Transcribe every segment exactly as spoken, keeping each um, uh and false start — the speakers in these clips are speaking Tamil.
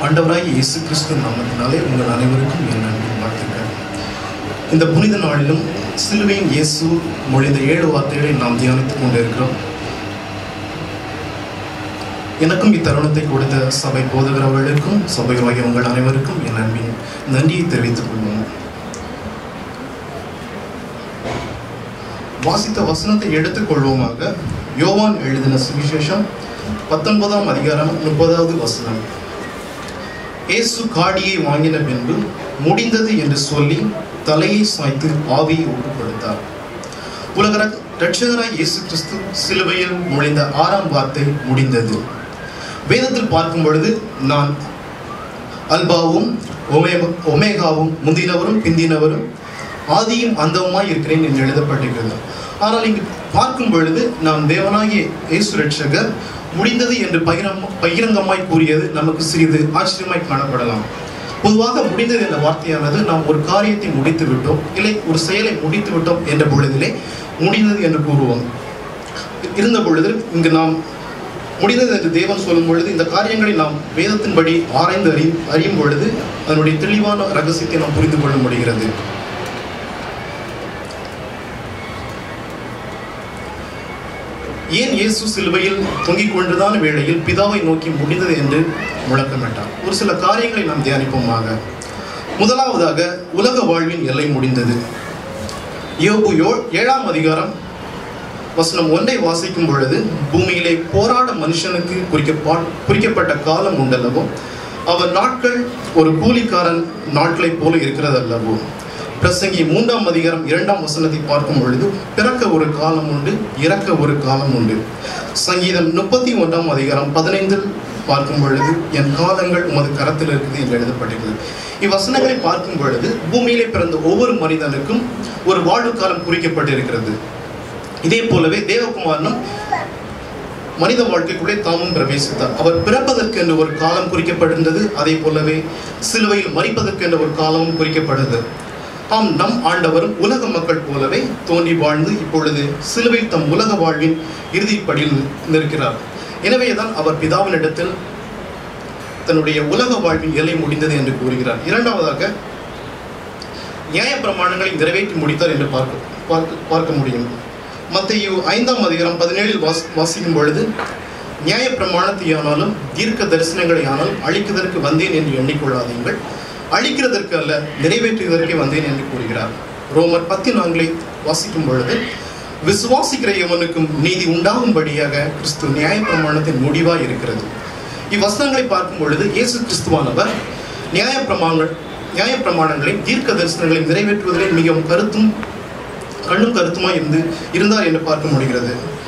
ஆண்டவராகிய இயேசு கிறிஸ்து நாமத்தினாலே உங்கள் அனைவருக்கும் என் அன்பின் வாழ்த்துக்கள். இந்த புனித நாளிலும் சிலுவையின் இயேசு மொழிந்த ஏழு வார்த்தைகளை நாம் தியானித்துக் கொண்டிருக்கிறோம். எனக்கும் இத்தருணத்தை கொடுத்த சபை போதகரவர்களுக்கும் சபையாகிய உங்கள் அனைவருக்கும் என் அன்பின் நன்றியை தெரிவித்துக் கொள்வோம். வாசித்த வசனத்தை எடுத்துக் கொள்வோமாக. யோவான் எழுதின சுவிசேஷம் பத்தொன்பதாம் அதிகாரம் முப்பதாவது வசனம். இயேசு காடியை வாங்கின பின்பு முடிந்தது என்று சொல்லி தலையை சாய்த்து ஆவியை ஒப்புக் கொடுத்தார். உலக இரட்சகராய் இயேசு கிறிஸ்து சிலுவையில் மொழிந்த ஆறாம் வார்த்தை முடிந்தது. வேதத்தில் பார்க்கும் பொழுது நான் அல்பாவும் ஒமேகாவும் முந்தினவரும் பிந்தினவரும் ஆதியும் அந்தவுமாய் இருக்கிறேன் என்று எழுதப்பட்டிருக்கிறது. ஆனால் இங்கு பார்க்கும் பொழுது நாம் தேவனாகிய இயேசு இரட்சகர் முடிந்தது என்று பகிரம் பகிரங்கமாய் கூறியது நமக்கு சிறிது ஆச்சரியமாய் காணப்படலாம். பொதுவாக முடிந்தது என்ற வார்த்தையானது நாம் ஒரு காரியத்தை முடித்து விட்டோம், இல்லை ஒரு செயலை முடித்து விட்டோம் என்ற பொழுதிலே முடிந்தது என்று கூறுவோம். இருந்த பொழுது இங்கு நாம் முடிந்தது என்று தேவன் சொல்லும் பொழுது இந்த காரியங்களை நாம் வேதத்தின்படி ஆராய்ந்து அறி அறியும் பொழுது அதனுடைய தெளிவான ரகசியத்தை நாம் புரிந்து கொள்ள முடிகிறது. ஏன் இயேசு சிலுவையில் தொங்கிக் கொண்டுதான் வேளையில் பிதாவை நோக்கி முடிந்தது என்று முழக்கமிட்டார்? ஒரு சில காரியங்களை நாம் தியானிப்போமாக. முதலாவதாக உலக வாழ்வின் எல்லை முடிந்தது. யோபு ஏழாம் அதிகாரம் வசனம் ஒன்றை வாசிக்கும் பொழுது, பூமியிலே போராட மனுஷனுக்கு குறிக்கப்பா குறிக்கப்பட்ட காலம் உண்டல்லவோ, அவர் நாட்கள் ஒரு கூலிக்காரன் நாட்களை போல இருக்கிறது அல்லவோ. பிரசங்கி மூன்றாம் அதிகாரம் இரண்டாம் வசனத்தை பார்க்கும் பொழுது, பிறக்க ஒரு காலம் உண்டு, இறக்க ஒரு காலம் உண்டு. சங்கீதம் முப்பத்தி ஒன்றாம் அதிகாரம் பதினைந்தில் பார்க்கும் பொழுது, என் காலங்கள் உமது கரத்தில் இருக்குது என்று எழுதப்பட்டிருக்கிறது. இவ்வசனங்களை பார்க்கும் பொழுது பூமியிலே பிறந்த ஒவ்வொரு மனிதனுக்கும் ஒரு வாழ்வு காலம் குறிக்கப்பட்டிருக்கிறது. இதே போலவே தேவகுமாரனும் மனித வாழ்க்கைக்குள்ளே தாமும் பிரவேசித்தார். அவர் பிறப்பதற்கு என்று ஒரு காலம் குறிக்கப்பட்டிருந்தது. அதே போலவே சிலுவையில் மரிப்பதற்கு என்ற ஒரு காலமும் குறிக்கப்பட்டது. ஆம், நம் ஆண்டவரும் உலக மக்கள் போலவே தோன்றி வாழ்ந்து இப்பொழுது சிலுவையில் தம் உலக வாழ்வின் இறுதிப்படியில் நிற்கிறார். எனவேதான் அவர் பிதாவினிடத்தில் தன்னுடைய உலக வாழ்வின் எல்லை முடிந்தது என்று கூறுகிறார். இரண்டாவதாக நியாயப்பிரமாணங்களை நிறைவேற்றி முடித்தார் என்று பார்க்க பார்க்க பார்க்க முடியும். மத்தேயு ஐந்தாம் அதிகாரம் பதினேழில் வாசி வாசிக்கும் பொழுது, நியாயப்பிரமாணத்தையானாலும் தீர்க்க தரிசனங்களை ஆனாலும் அழிப்பதற்கு வந்தேன் என்று எண்ணிக்கொள்ளாதீங்கள், அழிக்கிறதற்கு அல்ல நிறைவேற்றுவதற்கே வந்தேன் என்று கூறுகிறார். ரோமர் பத்தி நான்களை வாசிக்கும் பொழுது, விசுவாசிக்கிற எவனுக்கும் நீதி உண்டாகும்படியாக கிறிஸ்து நியாயப்பிரமாணத்தின் முடிவாய் இருக்கிறது. இவ்வசனங்களை பார்க்கும் பொழுது இயேசு கிறிஸ்துவானவர் நியாயப்பிரமாணங்கள் நியாயப்பிரமாணங்களை தீர்க்க தரிசனங்களை நிறைவேற்றுவதிலே மிகவும் கருத்தும் கண்ணும் கருத்துமாய் இருந்து இருந்தார் என்று பார்க்க முடிகிறது.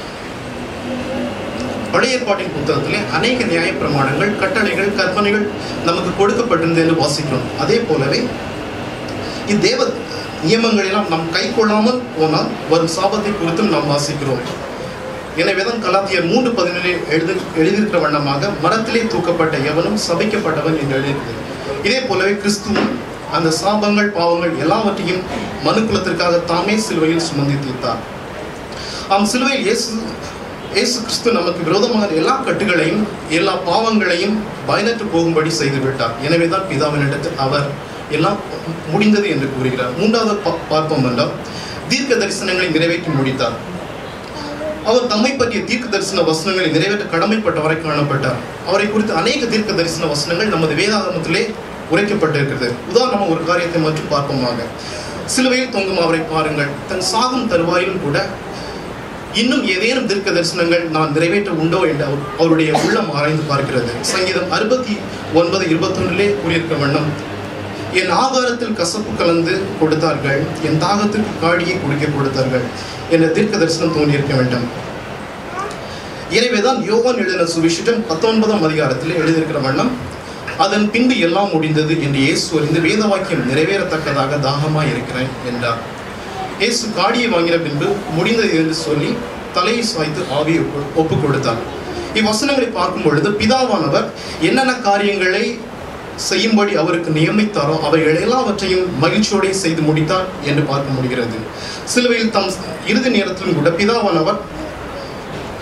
பழைய ஏற்பாட்டின் புத்தகத்திலே அநேக நியாய பிரமாணங்கள், கட்டளைகள், கற்பனைகள் நமக்கு கொடுக்கப்பட்டிருந்தது என்று வாசிக்கிறோம். அதே போலவே இத்தேவ நியமங்கள் எல்லாம் நாம் கை கொள்ளாமல் போனால் வரும் சாபத்தை குறித்தும் நாம் வாசிக்கிறோம். எனவேதான் கலாத்தியர் மூன்று பதினேழில் எழுதி எழுதியிருக்கிற வண்ணமாக மரத்திலே தூக்கப்பட்ட எவனும் சபிக்கப்பட்டவன் என்று எழுதியிருக்கிறது. இதே போலவே கிறிஸ்துவும் அந்த சாபங்கள், பாவங்கள் எல்லாவற்றையும் மனுக்குலத்திற்காக தாமே சிலுவையில் சுமந்து தீர்த்தார். ஆம், சிலுவையில் இயேசு இயேசு கிறிஸ்து நமக்கு விரோதமான எல்லா கட்டுகளையும் எல்லா பாவங்களையும் பயனற்று போகும்படி செய்து விட்டார். எனவேதான் பிதாவினிடத்தில் அவர் எல்லாம் முடிந்தது என்று கூறுகிறார். மூன்றாவது பார்ப்போம் என்றால் தீர்க்க தரிசனங்களை நிறைவேற்றி முடித்தார். அவர் தம்மை பற்றிய தீர்க்க தரிசன வசனங்களை நிறைவேற்ற கடமைப்பட்டவரை காணப்பட்டார். அவரை குறித்து அநேக தீர்க்க தரிசன வசனங்கள் நமது வேதாகமத்திலே உரைக்கப்பட்டிருக்கிறது. உதாரணமாக ஒரு காரியத்தை மட்டும் பார்ப்போமாக. சிலுவையில் தொங்கும் அவரை பாருங்கள். தன் சாகும் தருவாயிலும் கூட இன்னும் ஏதேனும் தீர்க்க தரிசனங்கள் நான் நிறைவேற்ற உண்டோ என்று அவருடைய உள்ளம் ஆராய்ந்து பார்க்கிறது. சங்கீதம் அறுபத்தி ஒன்பது இருபத்தி ஒன்றிலே கூறியிருக்க வண்ணம், என் ஆகாரத்தில் கசப்பு கலந்து கொடுத்தார்கள், என் தாகத்துக்கு காடியை குடிக்க கொடுத்தார்கள் என்ற தீர்க்க தரிசனம் தோன்றியிருக்க வேண்டும். எனவேதான் யோவான் எழுதின சுவிசேஷம் பத்தொன்பதாம் அதிகாரத்தில் எழுதியிருக்கிற வண்ணம், அதன் பின்பு எல்லாம் முடிந்தது என்று இயேசு அறிந்து வேத வாக்கியம் நிறைவேறத்தக்கதாக தாகமாய் இருக்கிறேன் என்றார். இயேசு காடியை வாங்கின பின்பு முடிந்தது என்று சொல்லி தலையை சாய்த்து ஆவியை ஒப்புக் கொடுத்தார். இவ்வசனங்களை பார்க்கும் பொழுது பிதாவானவர் என்னென்ன காரியங்களை செய்யும்படி அவருக்கு நியமித்தாரோ அவைகள் எல்லாவற்றையும் மகிழ்ச்சியோடு செய்து முடித்தார் என்று பார்க்க முடிகிறது. சிலுவையில் தம் இறுதி நேரத்திலும் கூட பிதாவானவர்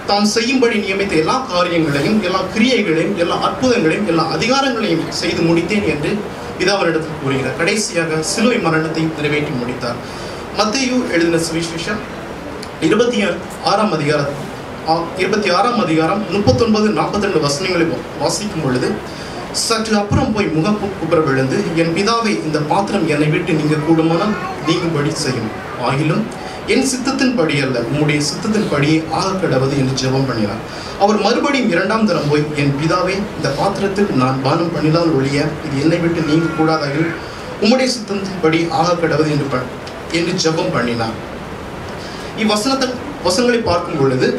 தாம் செய்யும்படி நியமித்த எல்லா காரியங்களையும், எல்லா கிரியைகளையும், எல்லா அற்புதங்களையும், எல்லா அதிகாரங்களையும் செய்து முடித்தேன் என்று பிதாவினிடத்தில் கூறுகிறார். கடைசியாக சிலுவை மரணத்தை நிறைவேற்றி முடித்தார். மத்தேயு எழுதின சுவிசேஷம் இருபத்தி ஆறாம் அதிகாரம் இருபத்தி ஆறாம் அதிகாரம் முப்பத்தி ஒன்பது நாற்பத்தி ரெண்டு வசனங்களை வாசிக்கும் பொழுது, சற்று அப்புறம் போய் முகம் குப்புற விழுந்து, என் பிதாவை, இந்த பாத்திரம் என்னை விட்டு நீங்க கூடுமானால் நீங்கும்படி செய்யும், ஆகிலும் என் சித்தத்தின் படி அல்ல, உம்முடைய சித்தத்தின் படியே ஆக கடவது என்று ஜெபம் பண்ணினார். அவர் மறுபடியும் இரண்டாம் தரம் போய், என் பிதாவே, இந்த பாத்திரத்தில் நான் பானம் பண்ணினால் ஒழிய இது என்னை விட்டு நீங்க கூடாதாகில் உம்முடைய சித்தத்தின் படி ஆக கடவது என்று என்று ஜெபம் பண்ணினார். இவ்வசனத்தை வசனங்களை பார்க்கும் பொழுது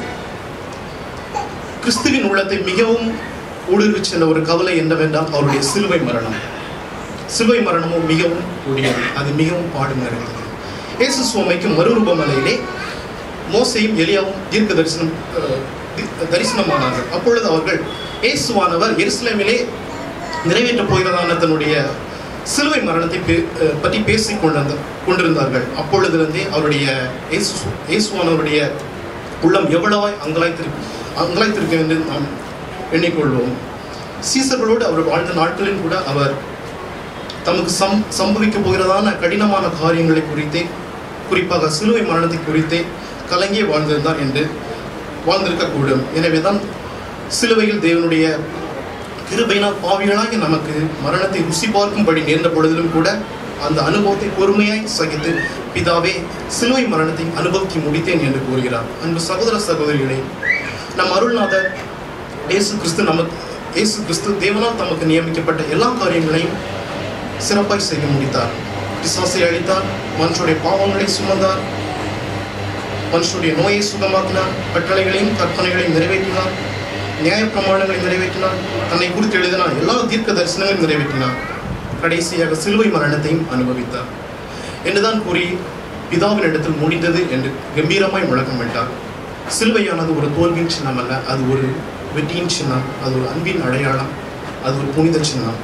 கிறிஸ்துவின் உள்ளத்தை மிகவும் ஊடுருவி சென்ற ஒரு கவலை என்னவென்றால் அவருடைய சிலுவை மரணம். சிலுவை மரணமும் மிகவும் கொடியது, அது மிகவும் பாடு நிறைந்தது. இயேசு சுவாமிக்கு மறுரூபமலையிலே மோசையும் எலியாவும் தீர்க்க தரிசனம் தரிசனமானார்கள். அப்பொழுது அவர்கள் இயேசுவானவர் எருசலேமிலே நிறைவேற்றப் போகிறதான தன்னுடைய சிலுவை மரணத்தை பற்றி பேசிக் கொண்டிருந்த கொண்டிருந்தார்கள் அப்பொழுதிலிருந்தே அவருடைய இயேசு இயேசுவானவருடைய உள்ளம் எவ்வளவாய் அங்கலாய்த்திருக்கு அங்கலாய்த்திருக்க என்று நாம் எண்ணிக்கொள்வோம். சீசர்களோடு அவர் வாழ்ந்த நாட்களில் கூட அவர் தமக்கு சம் சம்பவிக்க போகிறதான கடினமான காரியங்களை குறித்தே, குறிப்பாக சிலுவை மரணத்தை குறித்தே கலங்கியே வாழ்ந்திருந்தார் என்று வாழ்ந்திருக்கக்கூடும். எனவேதான் சிலுவையில் தேவனுடைய கிருபையினால் பாவிகளாகி நமக்கு மரணத்தை ருசி பார்க்கும்படி நேர்ந்த பொழுதிலும் கூட அந்த அனுபவத்தை பொறுமையாய் சகித்து, பிதாவே, சிலுவை மரணத்தை அனுபவிக்க முடித்தேன் என்று கூறுகிறார். அன்பு சகோதர சகோதரிகளே, நம் அருள்நாதர் இயேசு கிறிஸ்து நமக்கு இயேசு கிறிஸ்து தேவனால் தமக்கு நியமிக்கப்பட்ட எல்லா காரியங்களையும் சிறப்பாய் செய்ய முடித்தார். பிசாசை அழித்தார், மனுஷனுடைய பாவங்களை சுமந்தார், மனுஷனுடைய நோயை சுகமாக்கினார், கட்டளைகளையும் கற்பனைகளையும் நிறைவேற்றினார், நியாய பிரமாணங்களை நிறைவேற்றினார், தன்னை குறித்து எழுதினார், எல்லா தீர்க்க தரிசனங்களையும் நிறைவேற்றினார், கடைசியாக சிலுவை மரணத்தையும் அனுபவித்தார் என்றுதான் கூறி பிதாவின் இடத்தில் முடிந்தது என்று கம்பீரமாய் முழக்கமிட்டார். சிலுவையானது ஒரு தோல்வியின் சின்னம் அல்ல, அது ஒரு வெற்றியின் சின்னம், அது ஒரு அன்பின் அடையாளம், அது ஒரு புனித சின்னம்.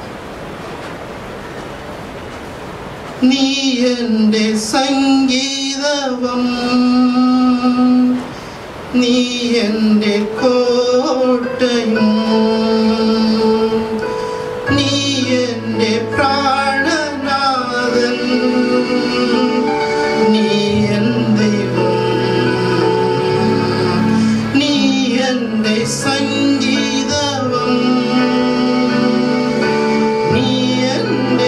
நீ எന്റെ സംഗീതവും നീ എന്റെ കോട്ടയും നീ എന്റെ പ്രാണനാഥൻ നീ എൻ ദൈവം നീ എന്റെ സംഗീതവും നീ എന്റെ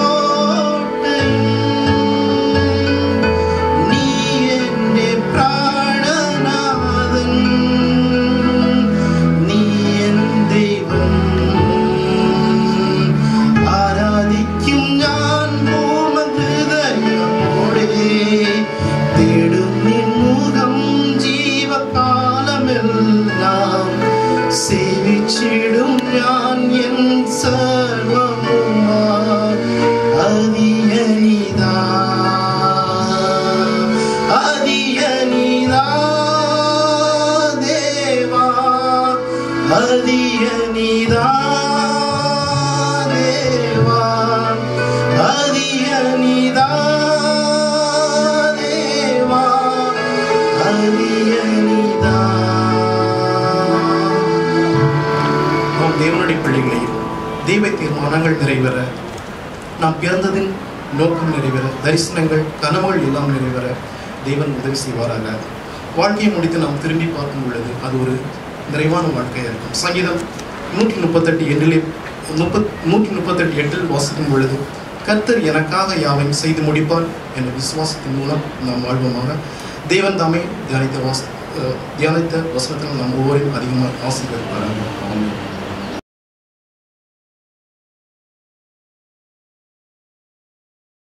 தெய்வ தீர்மானங்கள் நிறைவேற, நாம் பிறந்ததின் நோக்கம் நிறைவேற, தரிசனங்கள் கனவுகள் எல்லாம் நிறைவேற தெய்வன் உதவி செய்வாராக. வாழ்க்கையை முடித்து நாம் திரும்பி பார்க்கும் பொழுது அது ஒரு நிறைவான வாழ்க்கையாக இருக்கும். சங்கீதம் நூற்றி முப்பத்தெட்டு எட்டிலே முப்பத் நூற்றி முப்பத்தெட்டு எட்டில் வாசிக்கும் பொழுது, கர்த்தர் எனக்காக யாவையும் செய்து முடிப்பார் என்ற விசுவாசத்தின் மூலம் நாம் வாழ்வோமாக. தேவன் தாமே தியானித்த வாச தியானித்த வசனத்தில் நாம் ஒவ்வொருவரையும் அதிகமாக ஆசீர்வதிப்பார்கள். ஆமென்.